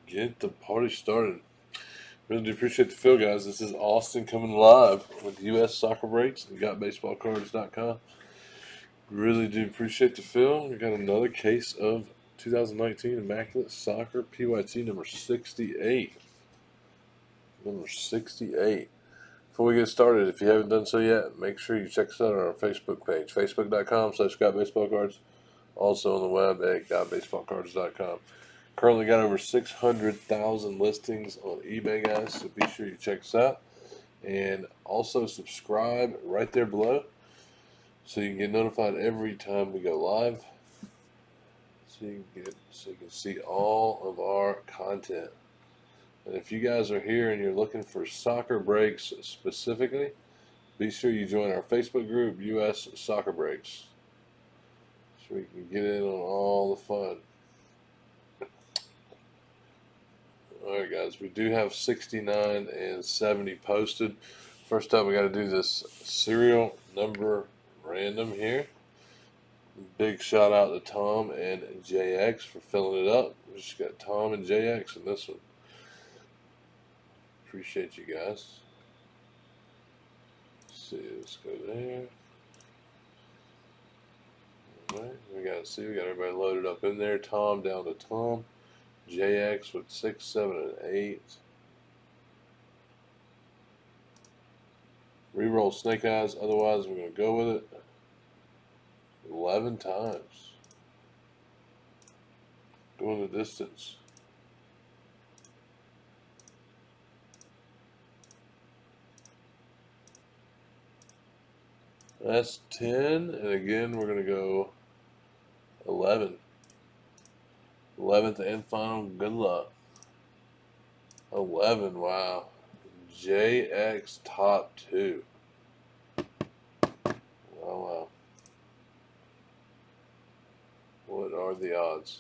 get the party started. Really do appreciate the feel, guys. This is Austin coming live with US Soccer Breaks and GotBaseballCards.com. Really do appreciate the feel. We got another case of 2019 Immaculate Soccer PYT number 68. Number 68. Before we get started, if you haven't done so yet, make sure you check us out on our Facebook page, facebook.com/GotBaseballCards. Also on the web at GotBaseballCards.com. Currently got over 600,000 listings on eBay, guys, so be sure you check us out. And also subscribe right there below so you can get notified every time we go live. So you can see all of our content. And if you guys are here and you're looking for soccer breaks specifically, be sure you join our Facebook group, US Soccer Breaks, so we can get in on all the fun. Alright guys, we do have 69 and 70 posted. First up, we got to do this serial number random here. Big shout out to Tom and JX for filling it up. We just got Tom and JX in this one. Appreciate you guys. Let's see, let's go there. Alright, we got everybody loaded up in there. Tom down to Tom. JX with 6, 7, and 8. Reroll Snake Eyes, otherwise we're going to go with it 11 times. Going the distance. That's 10, and again we're going to go 11. 11th and final, good luck. 11, wow. JX top 2. Wow. What are the odds?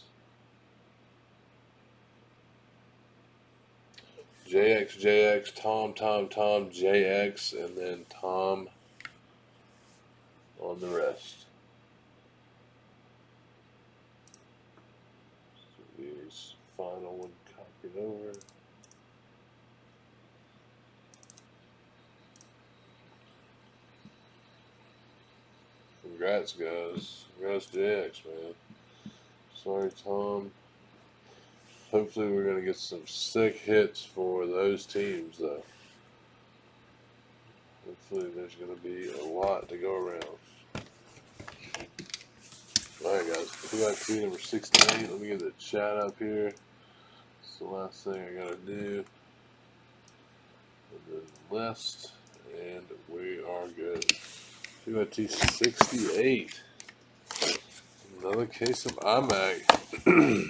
JX, Tom, JX, and then Tom on the rest. Final one copied over. Congrats, guys. Congrats, JX, man. Sorry, Tom. Hopefully, we're going to get some sick hits for those teams, though. Hopefully, there's going to be a lot to go around. Alright, guys. PYT number 68. Let me get the chat up here. It's the last thing I gotta do. And then list, and we are good. PYT 68. Another case of iMac.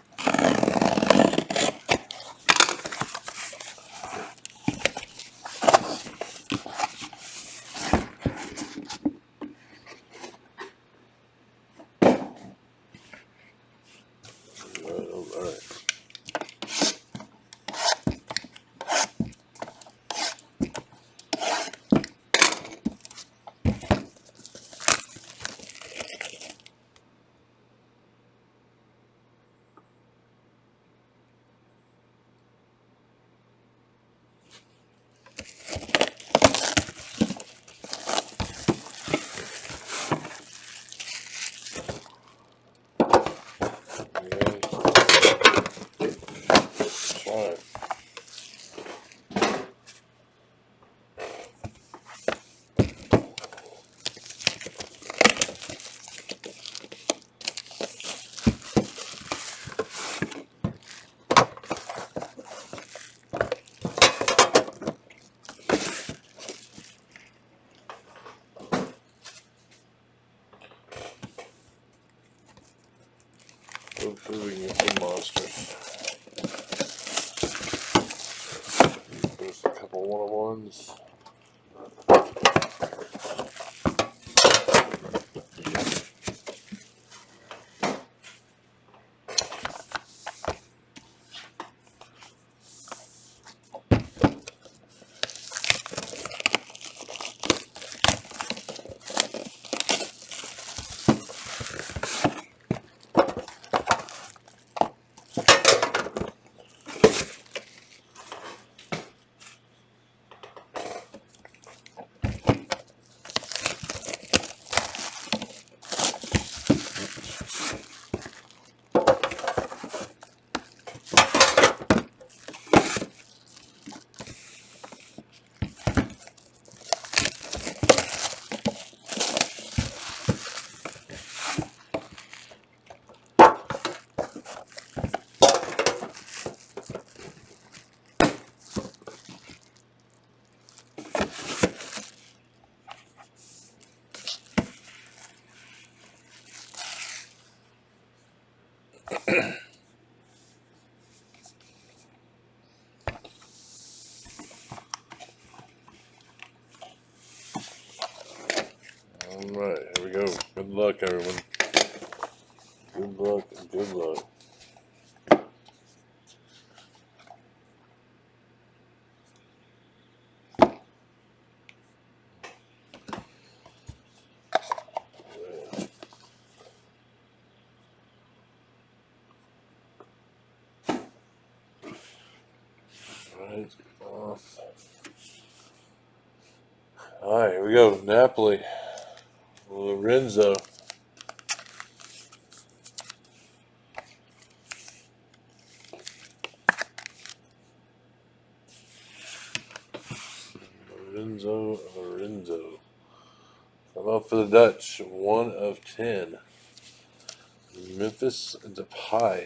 Hopefully we can get some monsters. There's a couple one-on-ones. Alright, here we go. Good luck, everyone. Good luck and good luck. Right off. Alright, here we go. Napoli. Lorenzo. Lorenzo. I'm out for the Dutch. 1 of 10. Memphis Depay.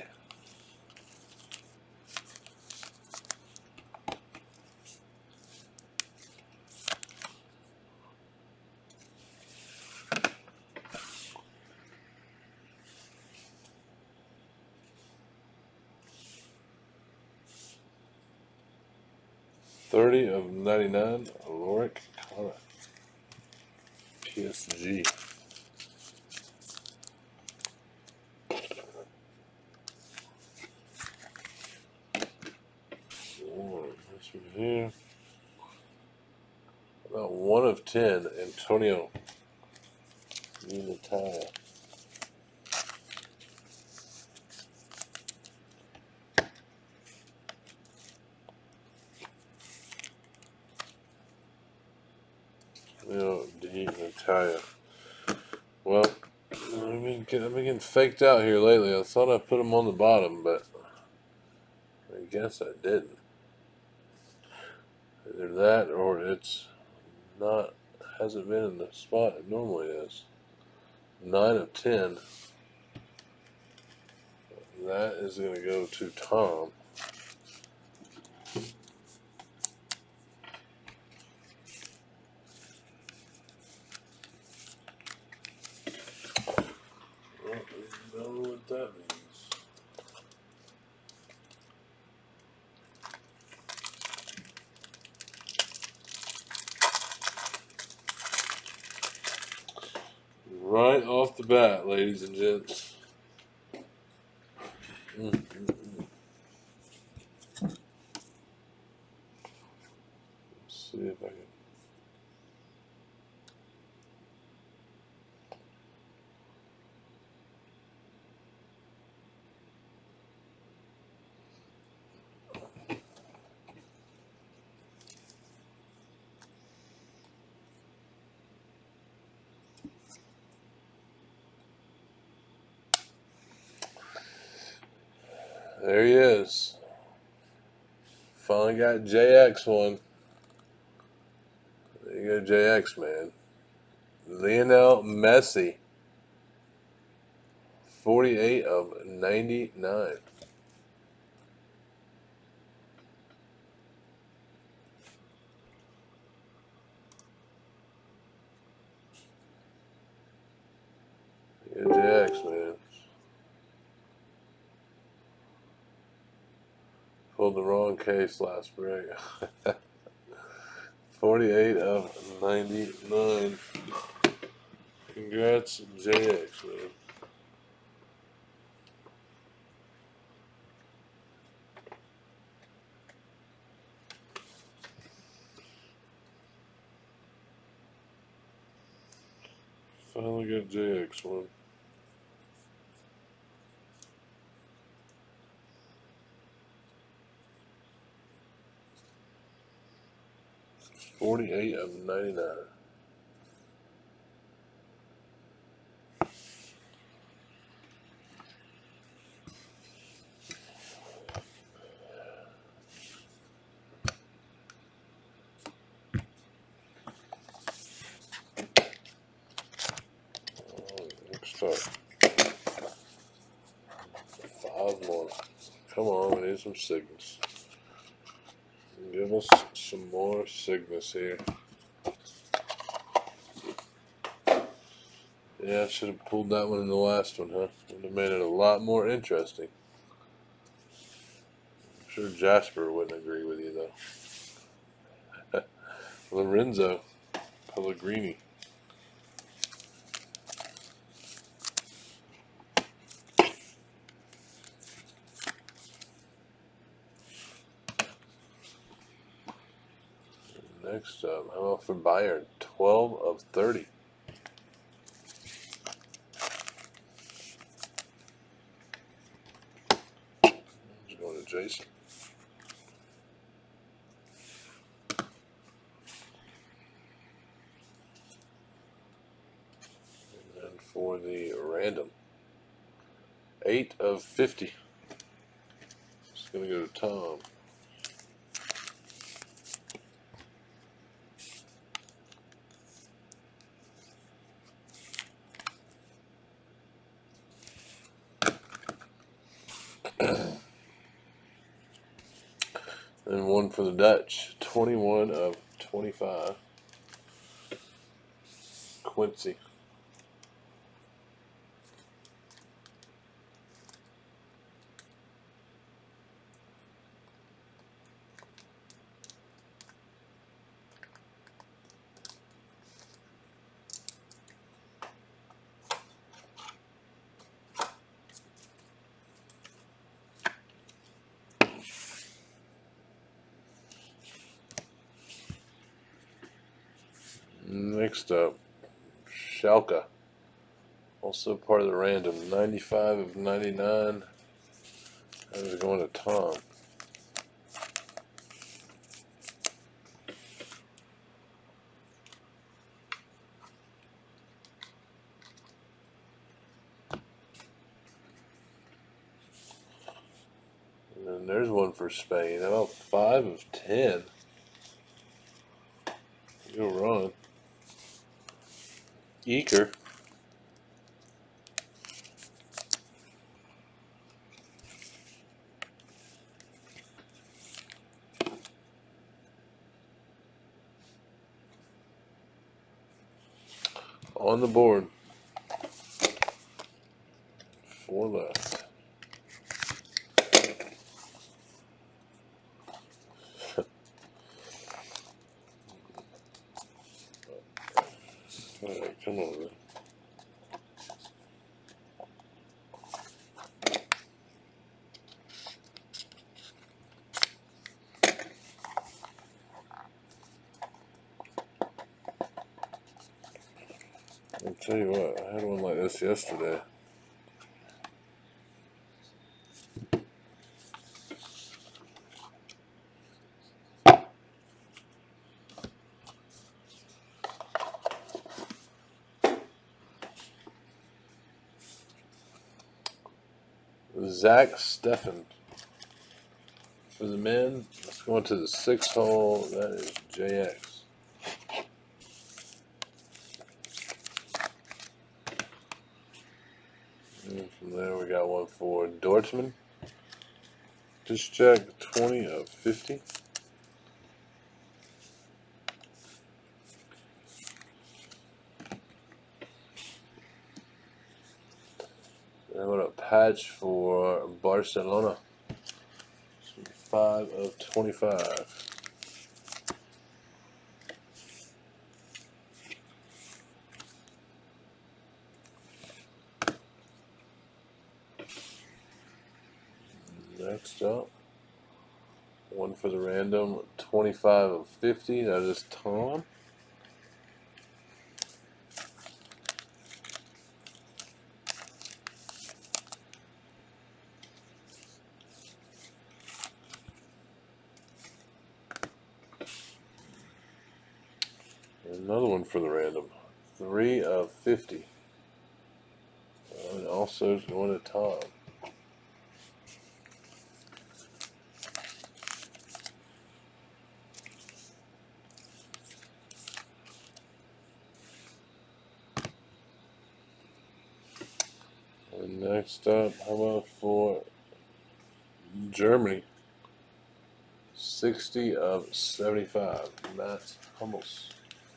$30 of 99. Lorik Connor. PSG. This one here. About 1 of 10. Antonio Unitaya. Natalia. Well, I've been getting faked out here lately. I thought I put them on the bottom, but I guess I didn't. Either that or it's not, hasn't been in the spot it normally is. 9 of 10. That is going to go to Tom. Well, I don't know what that means. Right off the bat, ladies and gents. Let's see if I can. There he is. Finally got JX one. There you go, JX, man. Lionel Messi. 48 of 99. Yeah, JX, man. Pulled the wrong case last break. 48 of 99. Congrats, JX, man. Finally got JX one. $48 of 99. Next up. 5 more. Come on, we need some signals. Give us some more signals here. Yeah, I should have pulled that one in the last one, huh? Would have made it a lot more interesting. I'm sure Jasper wouldn't agree with you, though. Lorenzo Pellegrini. Next up, how about for Bayern? 12 of 30. Let's go to Jason. And then for the random, 8 of 50. It's going to go to Tom. And one for the Dutch, 21 of 25. Quincy. Next up, Schalke. Also part of the random, 95 of 99. That is going to Tom. And then there's one for Spain. How about 5 of 10? Go Ron. Eaker. On the board. 4 left. Alright, come on, man. I'll tell you what, I had one like this yesterday. Zach Steffen. For the men, let's go into the 6th hole. That is JX. And from there, we got one for Dortmund. Just check 20 of 50. And what a patch for Barcelona. 5 of 25. Next up, one for the random, 25 of 50. That is Tom. Another one for the random, 3 of 50. And also going to Tom. And next up, how about for Germany? 60 of 75. Matt Hummels.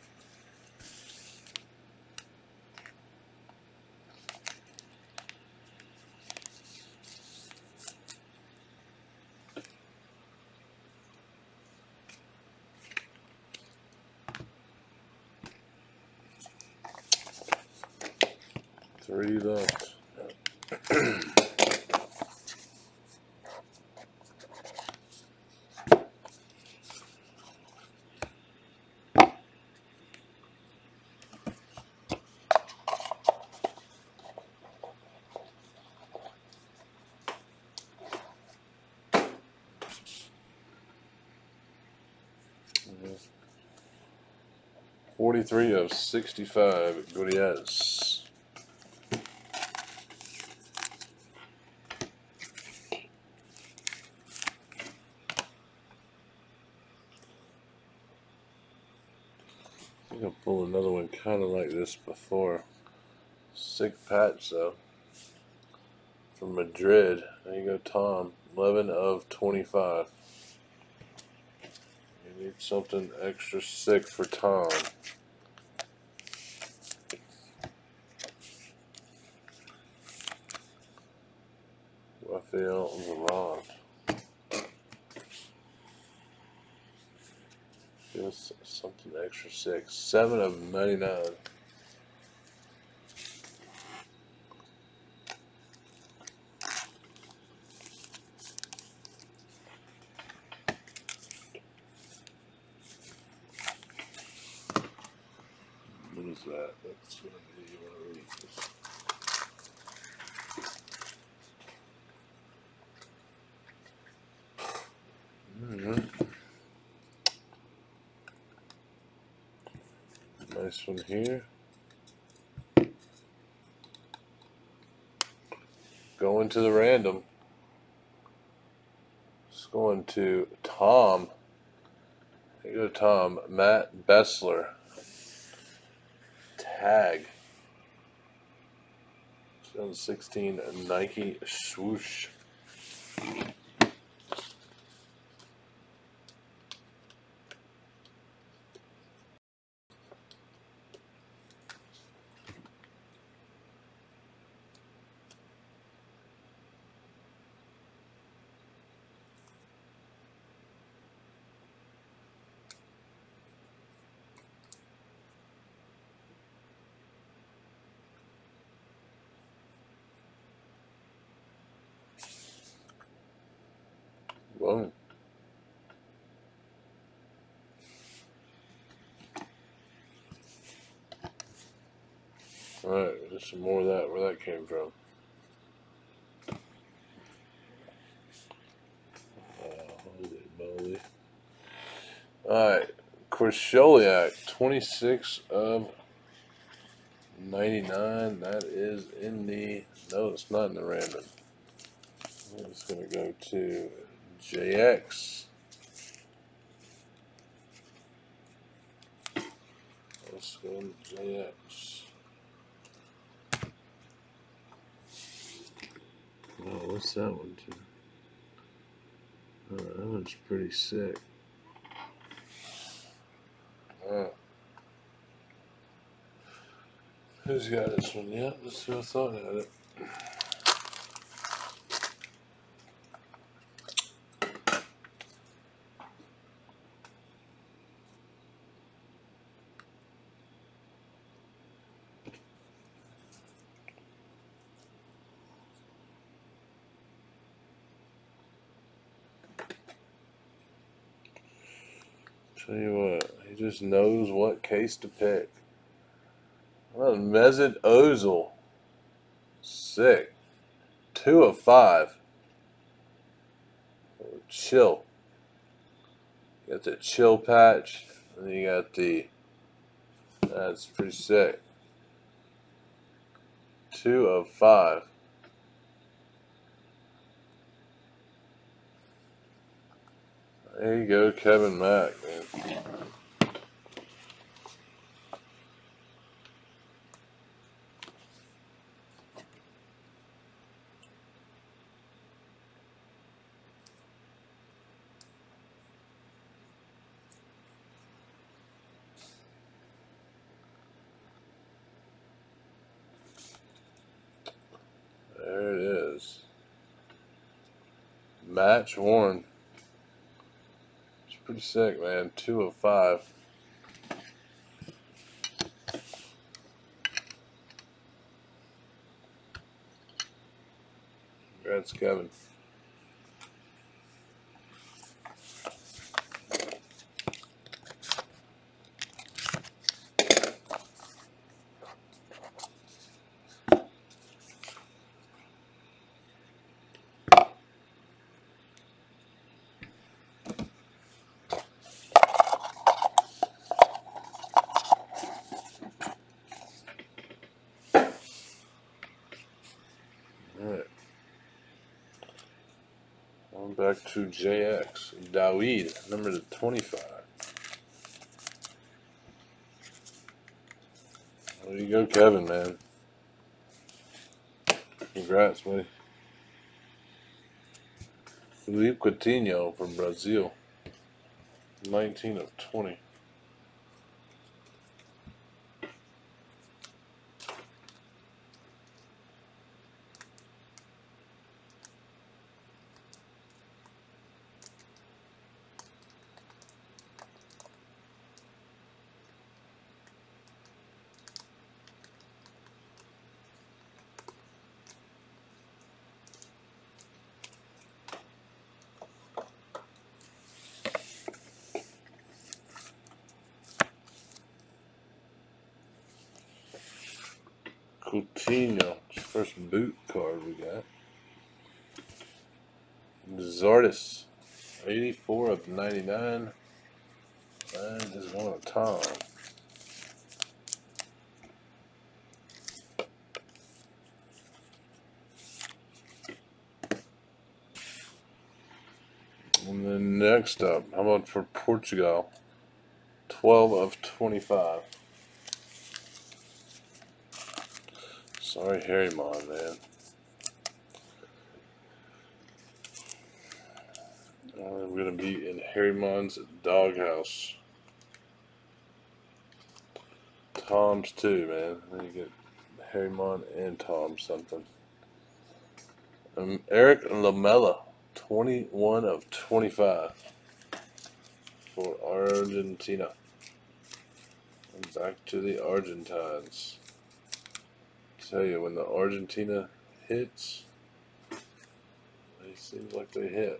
Three left. 43 of 65. Gurias. I think I'll pull another one kind of like this before. Sick patch though. From Madrid. There you go, Tom. 11 of 25. You need something extra sick for Tom. Rafael Varane. Give us something extra sick. 7 of 99. What is that? That's going to be one of these. Nice one here. Going to the random. It's going to Tom. There you go, Tom. Matt Bessler. Tag. 2016 Nike swoosh. Boom. Alright, there's some more of that, where that came from. Holy moly. Alright, Korsholiak, 26 of 99. That is in the, no, it's not in the random. It's going to go to JX. Let's go to JX. Oh, what's that one too? Oh, that one's pretty sick. Who's got this one yet? Let's see what's on it. Tell you what, he just knows what case to pick. Mesut Ozil. Sick. 2 of 5. Chill. You got the chill patch. And then you got the, that's pretty sick. 2 of 5. There you go, Kevin Mack, man. There it is. Match worn. It's pretty sick, man. 2 of 5. Congrats, Kevin. Back to JX. Dawid, number to 25. There you go, Kevin, man. Congrats, buddy. Felipe Coutinho from Brazil. 19 of 20. Coutinho, first boot card we got. Zardis, 84 of 99. And is one of Tom. And then next up, how about for Portugal? 12 of 25. Sorry, Harrymon, man. I'm going to be in Harrymon's doghouse. Tom's too, man. Then you get Harrymon and Tom something. Eric Lamela, 21 of 25 for Argentina. And back to the Argentines. Tell you, when the Argentina hits, it seems like they hit.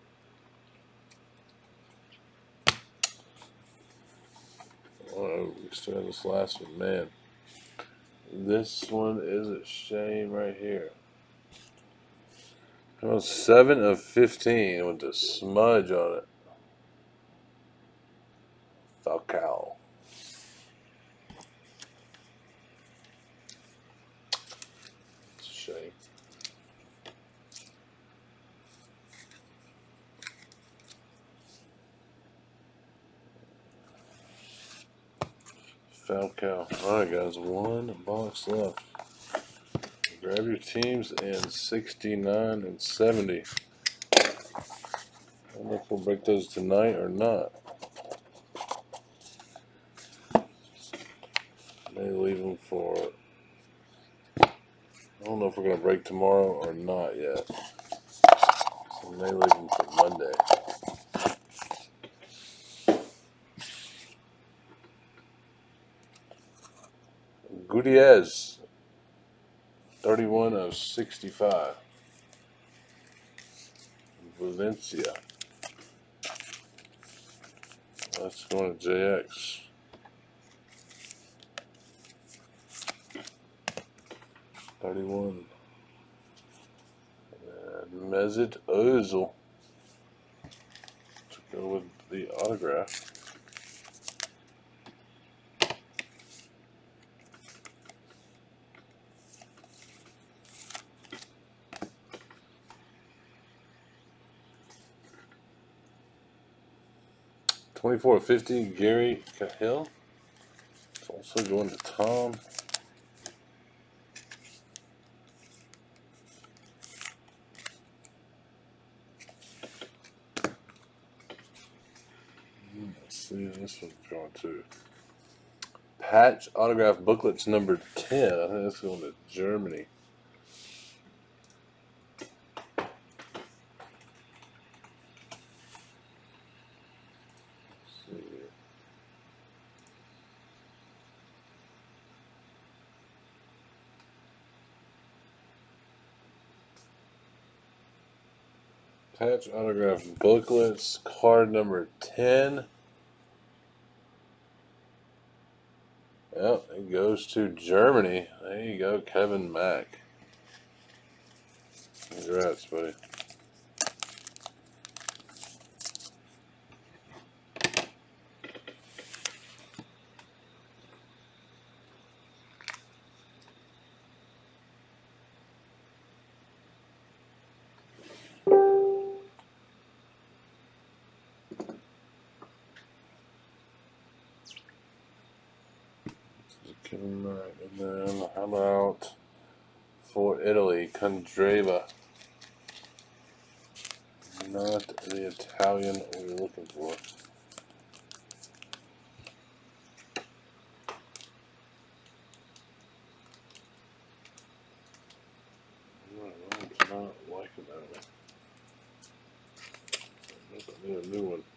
Oh, we still have this last one, man. This one is a shame right here. Well, 7 of 15 with the smudge on it. Falcao. It's a shame. Falcao. Alright, guys, one box left. Grab your teams in 69 and 70. I don't know if we'll break those tonight or not. May leave them for. I don't know if we're going to break tomorrow or not yet. So may leave them for Monday. Gutierrez, 31 of 65. Valencia. That's going to JX. $31. And Mesut Ozil to go with the autograph. $24.50, Gary Cahill. It's also going to Tom. Let's see, this one's going to Patch autograph booklets number 10. I think that's going to Germany. Patch autograph booklets, card number 10. Yep, it goes to Germany. There you go, Kevin Mack. Congrats, buddy. And then how about for Italy, Candreva. Not the Italian we were looking for. I'm not liking that one. I need a new one.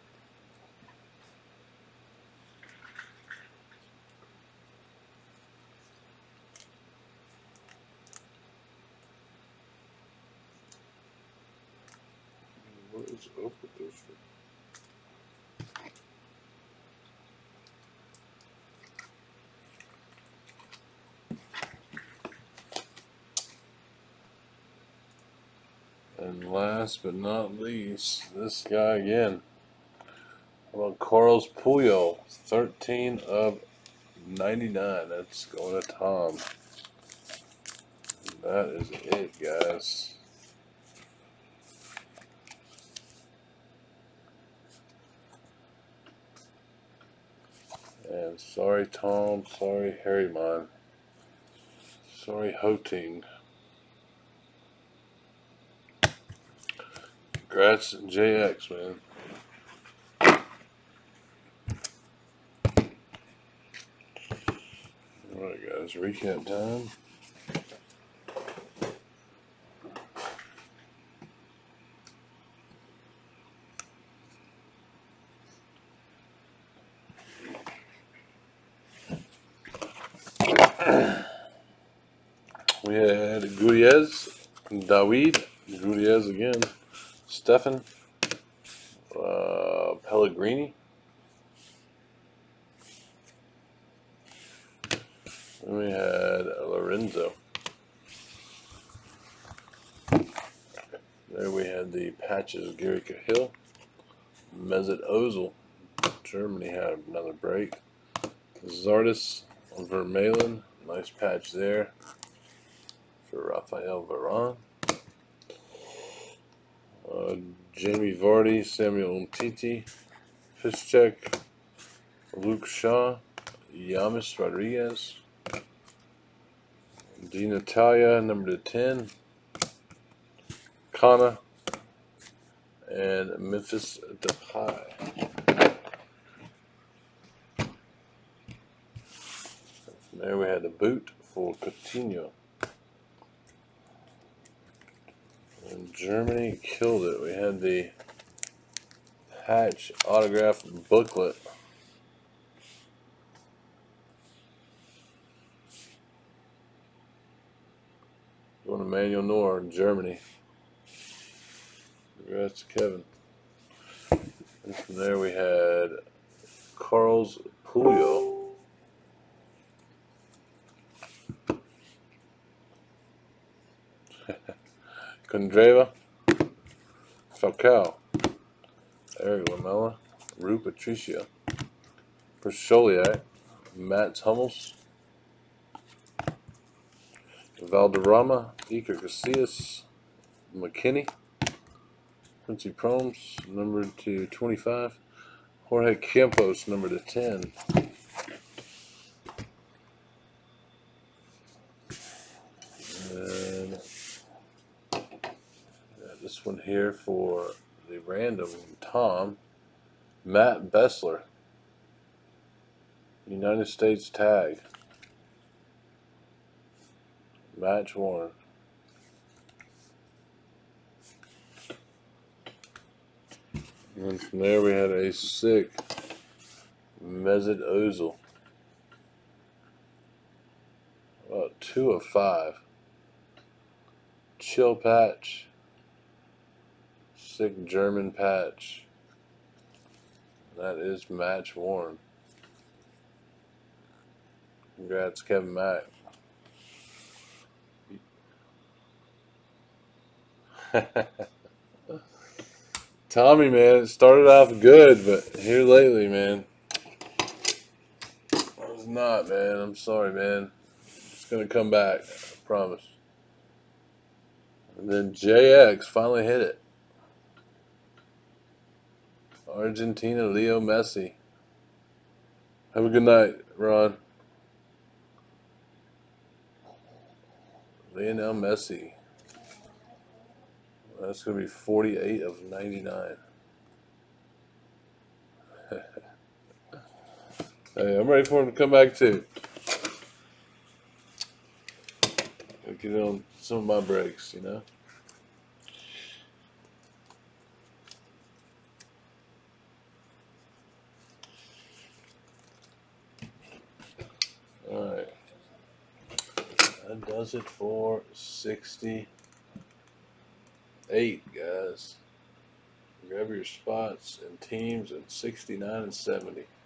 What is up with this one? And last but not least, this guy again. How about Carlos Puyol, 13 of 99. That's going to Tom. And that is it, guys. And sorry, Tom. Sorry, Harryman. Sorry, Hoting. Congrats, JX, man. Alright, guys, recap time. We had Gutierrez, David, Gutierrez again, Stefan, Pellegrini. Then we had Lorenzo. There we had the patches, Gary Cahill, Mesut Ozil. Germany had another break. Zardes, Vermaelen, nice patch there for Rafael Varane. Jamie Vardy, Samuel Umtiti, Piszczek, Luke Shaw, Yamis Rodriguez, Di Natalia, number 10, Kana, and Memphis Depay. From there we had the boot for Coutinho. And Germany killed it. We had the patch autograph booklet. Going to Manuel Neuer in Germany. Congrats to Kevin. And from there we had Carlos Puyol. Candreva, Falcao, Eric Lamela, Rui Patricio, Persoliak, Mats Hummels, Valderrama, Iker Casillas, McKinney, Quincy Promes, number to 25, Jorge Campos, number to 10. And this one here for the random Tom, Matt Bessler, United States tag, match worn. And from there we had a sick Mesut Ozil. About 2 of 5. Chill patch. Sick German patch. That is match worn. Congrats, Kevin Mack. Tommy, man, it started off good, but here lately, man, it's not, man. I'm sorry, man. It's going to come back, I promise. And then JX finally hit it. Argentina, Leo Messi. Have a good night, Ron. Lionel Messi. That's going to be 48 of 99. Hey, I'm ready for him to come back too. Gotta get on some of my breaks, you know. All right. That does it for 68, guys. Grab your spots and teams at 69 and 70.